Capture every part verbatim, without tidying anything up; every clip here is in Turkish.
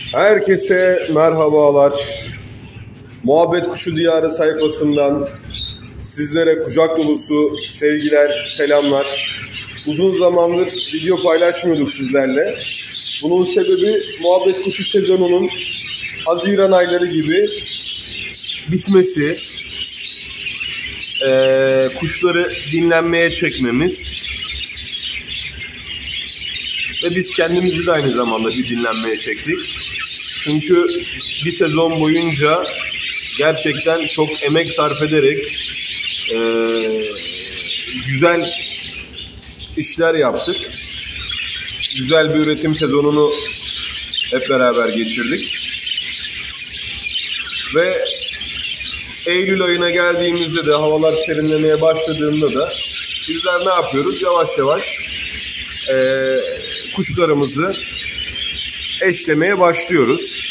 Herkese merhabalar. Muhabbet Kuşu Diyarı sayfasından sizlere kucak dolusu sevgiler, selamlar. Uzun zamandır video paylaşmıyorduk sizlerle. Bunun sebebi Muhabbet Kuşu sezonunun Haziran ayları gibi bitmesi, ee, kuşları dinlenmeye çekmemiz ve biz kendimizi de aynı zamanda bir dinlenmeye çektik. Çünkü bir sezon boyunca gerçekten çok emek sarf ederek e, güzel işler yaptık. Güzel bir üretim sezonunu hep beraber geçirdik. Ve Eylül ayına geldiğimizde de havalar serinlemeye başladığında da bizler ne yapıyoruz? Yavaş yavaş e, kuşlarımızı eşlemeye başlıyoruz.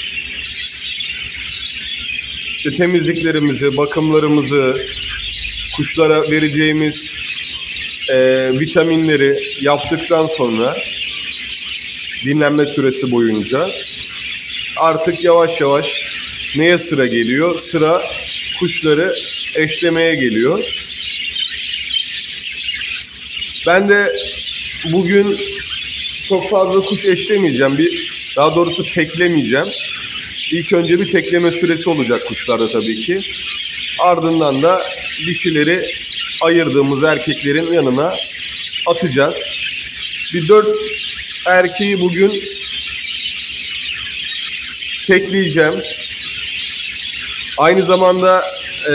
İşte temizliklerimizi, bakımlarımızı, kuşlara vereceğimiz e, vitaminleri yaptıktan sonra dinlenme süresi boyunca artık yavaş yavaş neye sıra geliyor? Sıra kuşları eşlemeye geliyor. Ben de bugün çok fazla kuş eşlemeyeceğim. Bir, daha doğrusu teklemeyeceğim. İlk önce bir tekleme süresi olacak kuşlarda tabii ki. Ardından da dişileri ayırdığımız erkeklerin yanına atacağız. Bir dört erkeği bugün tekleyeceğim. Aynı zamanda e,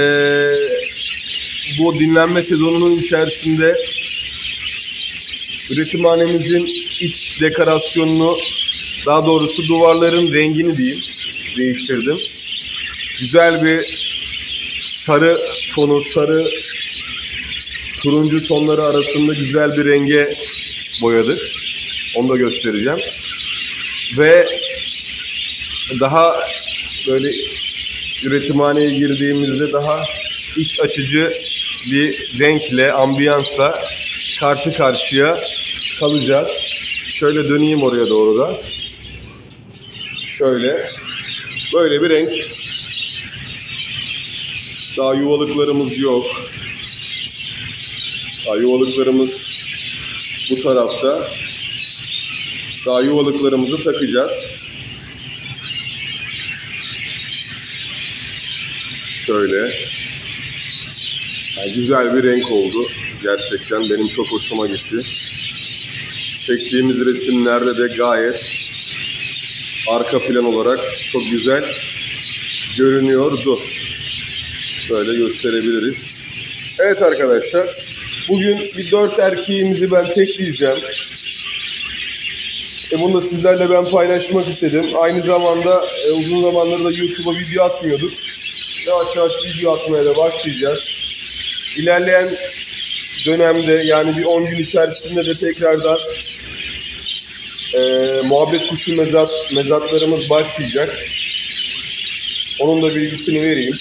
bu dinlenme sezonunun içerisinde üretimhanemizin iç dekorasyonunu, daha doğrusu duvarların rengini diyeyim, değiştirdim. Güzel bir sarı tonu, sarı turuncu tonları arasında güzel bir renge boyadık. Onu da göstereceğim. Ve daha böyle üretimhaneye girdiğimizde daha iç açıcı bir renkle, ambiyansla karşı karşıya kalacağız. Şöyle döneyim oraya doğru da. Şöyle. Böyle bir renk. Daha yuvalıklarımız yok. Daha yuvalıklarımız bu tarafta. Daha yuvalıklarımızı takacağız. Şöyle. Yani güzel bir renk oldu. Gerçekten benim çok hoşuma gitti. Çektiğimiz resimlerde de gayet arka plan olarak çok güzel görünüyordu. Böyle gösterebiliriz. Evet arkadaşlar. Bugün bir dört erkeğimizi ben tekleyeceğim. E bunu da sizlerle ben paylaşmak istedim. Aynı zamanda e, uzun zamandır da YouTube'a video atmıyorduk. Yavaş yavaş video atmaya da başlayacağız. İlerleyen dönemde, yani bir on gün içerisinde de tekrardan e, muhabbet kuşu mezat, mezatlarımız başlayacak. Onun da bilgisini vereyim.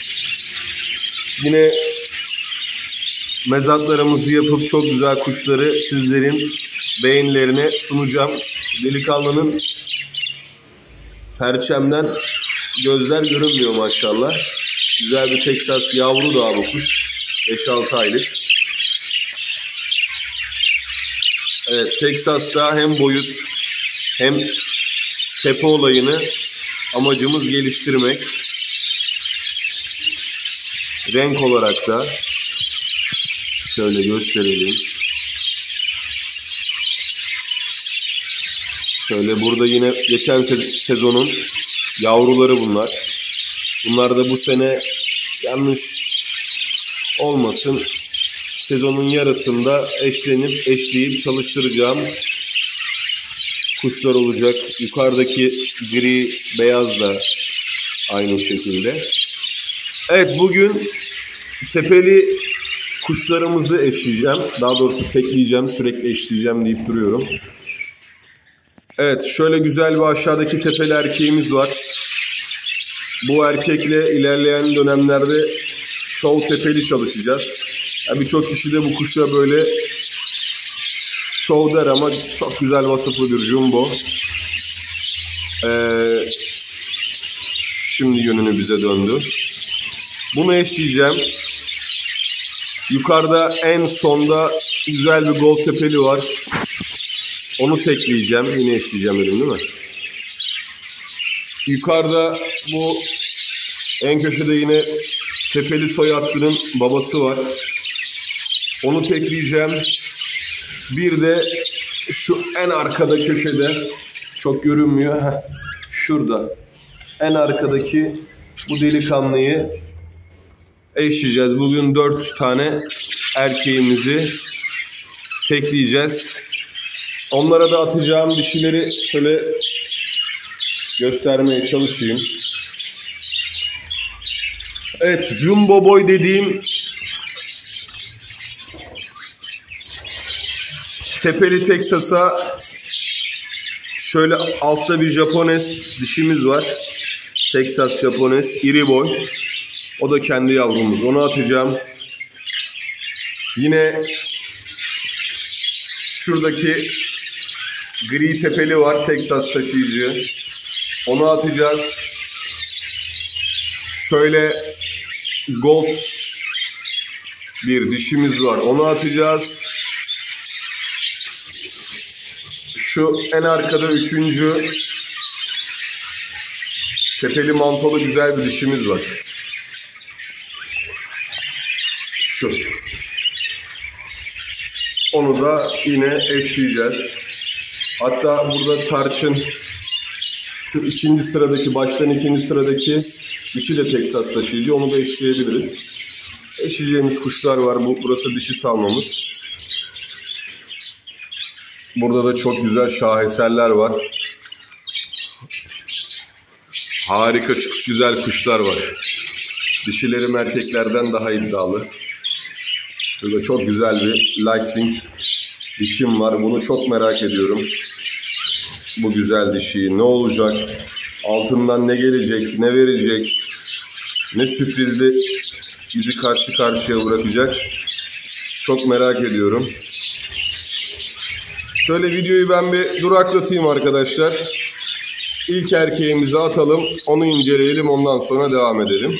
Yine mezatlarımızı yapıp çok güzel kuşları sizlerin beğenilerine sunacağım. Delikanlının perçemden gözler görünmüyor maşallah. Güzel bir Texas yavru daha bu kuş. beş altı aylık. Evet, Texas'ta hem boyut hem tepe olayını amacımız geliştirmek. Renk olarak da şöyle gösterelim. Şöyle burada yine geçen sezonun yavruları bunlar. Bunlar da bu sene yanlış olmasın, sezonun yarısında eşlenip eşleyip çalıştıracağım kuşlar olacak. Yukarıdaki gri beyaz da aynı şekilde. Evet, bugün tepeli kuşlarımızı eşleyeceğim. Daha doğrusu tekleyeceğim, sürekli eşleyeceğim deyip duruyorum. Evet, şöyle güzel bir aşağıdaki tepeli erkeğimiz var. Bu erkekle ilerleyen dönemlerde şov tepeli çalışacağız. Yani birçok kişi de bu kuşa böyle şov der ama çok güzel vasıflı bir jumbo. Ee, şimdi yönünü bize döndü. Bunu eşleyeceğim. Yukarıda en sonda güzel bir gold tepeli var. Onu tekleyeceğim. Yine eşleyeceğim dedim değil mi? Yukarıda bu en köşede yine tepeli soy hattının babası var. Onu tekleyeceğim. Bir de şu en arkada köşede, çok görünmüyor. Heh, şurada. En arkadaki bu delikanlıyı eşleyeceğiz. Bugün dört tane erkeğimizi tekleyeceğiz. Onlara da atacağım dişileri şöyle göstermeye çalışayım. Evet, Jumbo Boy dediğim tepeli Texas'a şöyle altta bir Japones dişimiz var. Texas Japones, iri boy. O da kendi yavrumuz. Onu atacağım. Yine şuradaki gri tepeli var. Texas taşıyıcı. Onu atacağız. Şöyle gold bir dişimiz var. Onu atacağız. Şu en arkada üçüncü tepeli mantolu güzel bir dişimiz var. Şu. Onu da yine eşleyeceğiz. Hatta burada tarçın, şu ikinci sıradaki, baştan ikinci sıradaki dişi de Texas taşıyıcı. Onu da eşleyebiliriz. Eşleyeceğimiz kuşlar var. Bu, burası dişi salmamız. Burada da çok güzel şaheserler var. Harika, çok güzel kuşlar var. Dişilerim erkeklerden daha iddialı. Burada çok güzel bir Lightwing dişim var. Bunu çok merak ediyorum. Bu güzel dişi ne olacak? Altından ne gelecek? Ne verecek? Ne sürprizli bizi karşı karşıya bırakacak? Çok merak ediyorum. Şöyle videoyu ben bir duraklatayım arkadaşlar. İlk erkeğimizi atalım. Onu inceleyelim. Ondan sonra devam edelim.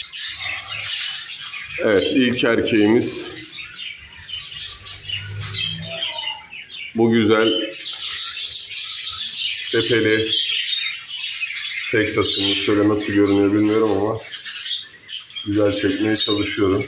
Evet, ilk erkeğimiz bu güzel tepeli Texas'ın. Şöyle nasıl görünüyor bilmiyorum ama güzel çekmeye çalışıyorum.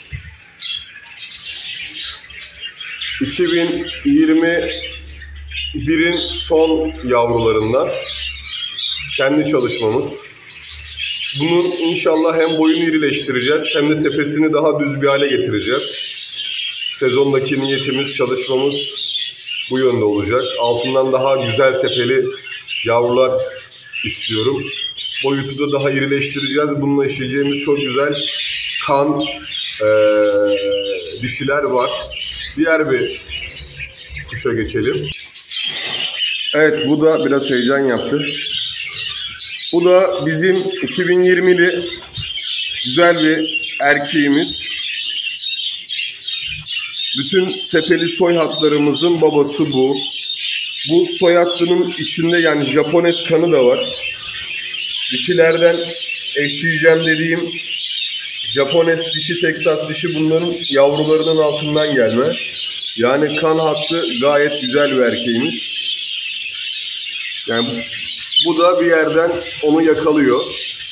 iki bin yirmi birin son yavrularından kendi çalışmamız. Bunun inşallah hem boyunu irileştireceğiz hem de tepesini daha düz bir hale getireceğiz. Sezondaki niyetimiz, çalışmamız bu yönde olacak. Altından daha güzel tepeli yavrular istiyorum. Boyutu da daha irileştireceğiz. Bununla işleyeceğimiz çok güzel kan ee, dişiler var. Diğer bir kuşa geçelim. Evet, bu da biraz heyecan yaptı. Bu da bizim iki bin yirmili güzel bir erkeğimiz. Bütün tepeli soy hatlarımızın babası bu. Bu soy hattının içinde yani Japones kanı da var. Dişilerden eşleyeceğim dediğim Japones dişi, Texas dişi bunların yavrularının altından gelme. Yani kan hattı gayet güzel bir erkeğimiz. Yani bu da bir yerden onu yakalıyor.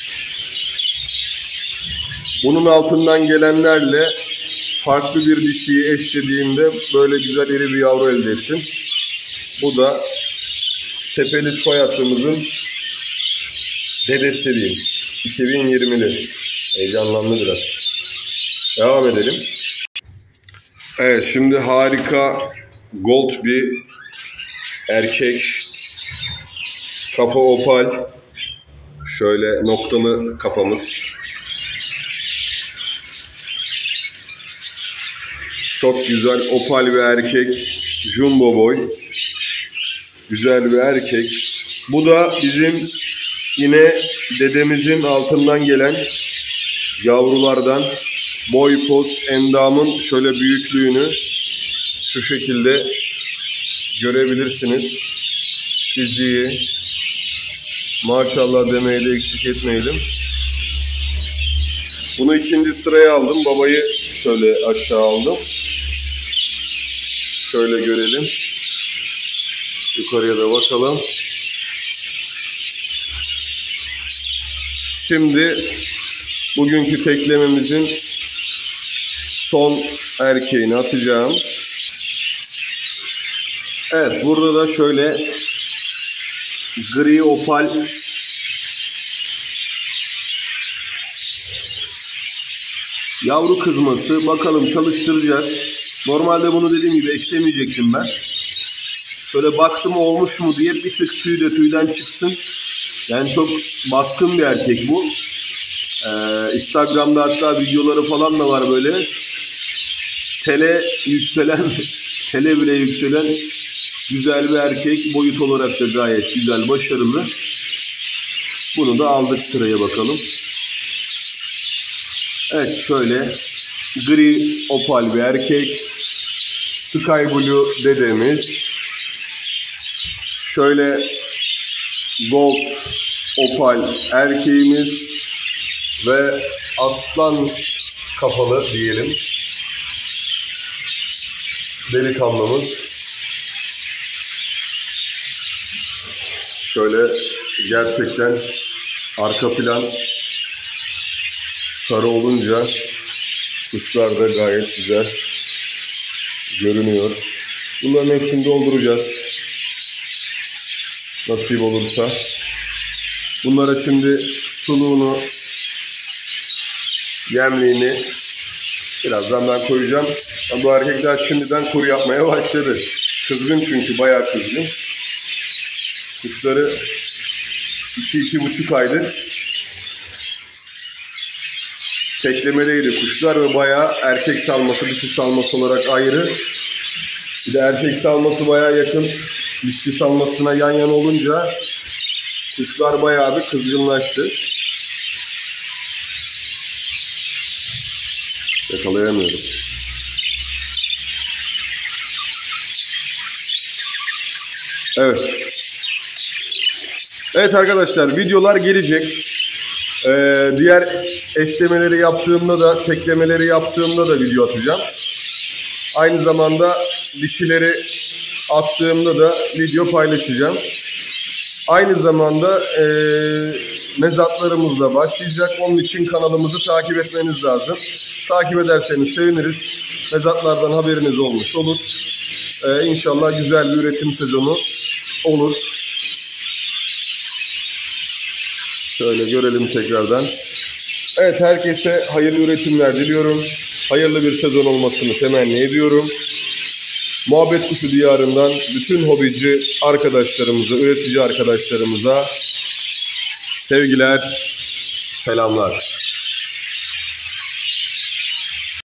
Bunun altından gelenlerle farklı bir dişiyi eşlediğimde böyle güzel iri bir yavru elde ettim. Bu da tepeli soy hattımızın dedesi diyeyim. iki bin yirmili. Heyecanlandı biraz. Devam edelim. Evet, şimdi harika gold bir erkek. Kafa opal. Şöyle noktalı kafamız. Çok güzel opal bir erkek. Jumbo boy. Güzel bir erkek. Bu da bizim yine dedemizin altından gelen yavrulardan. Boy, poz, endamın şöyle büyüklüğünü şu şekilde görebilirsiniz. Fiziği Maşallah demeyi de eksik etmeyelim. Bunu ikinci sıraya aldım. Babayı şöyle aşağı aldım. Şöyle görelim. Yukarıya da bakalım. Şimdi bugünkü teklememizin son erkeğini atacağım. Evet, burada da şöyle gri opal yavru kızması. Bakalım, çalıştıracağız. Normalde bunu dediğim gibi eşlemeyecektim ben. Şöyle baktım olmuş mu diye, bir tık tüy de tüyden çıksın. Yani çok baskın bir erkek bu. Ee, Instagram'da hatta videoları falan da var böyle. Tele yükselen, tele bile yükselen güzel bir erkek. Boyut olarak da gayet güzel, başarılı. Bunu da aldık sıraya bakalım. Evet, şöyle gri opal bir erkek. Sky Blue dedemiz. Şöyle gold opal erkeğimiz ve aslan kafalı diyelim delikanlımız. Şöyle gerçekten arka plan sarı olunca kuşlar da gayet güzel görünüyor. Bunların hepsini dolduracağız. Nasip olursa. Bunlara şimdi suluğunu, yemliğini birazdan ben koyacağım. Bu erkekler şimdiden kuru yapmaya başladı. Kızgın çünkü, bayağı kızgın. Kuşları iki iki buçuk aydır teklemedeydi kuşlar ve bayağı erkek salması, dişi salması olarak ayrı. Bir de erkek salması bayağı yakın dişi salmasına yan yana olunca kuşlar bayağı bir kızgınlaştı. Yakalayamıyorum. Evet. Evet arkadaşlar, videolar gelecek. Ee, diğer eşlemeleri yaptığımda da, teklemeleri yaptığımda da video atacağım. Aynı zamanda dişileri attığımda da video paylaşacağım. Aynı zamanda e, mezatlarımız da başlayacak. Onun için kanalımızı takip etmeniz lazım. Takip ederseniz seviniriz. Mezatlardan haberiniz olmuş olur. Ee, İnşallah güzel bir üretim sezonu olur. Şöyle görelim tekrardan. Evet, herkese hayırlı üretimler diliyorum. Hayırlı bir sezon olmasını temenni ediyorum. Muhabbet Kuşu Diyarı'ndan bütün hobici arkadaşlarımıza, üretici arkadaşlarımıza sevgiler, selamlar.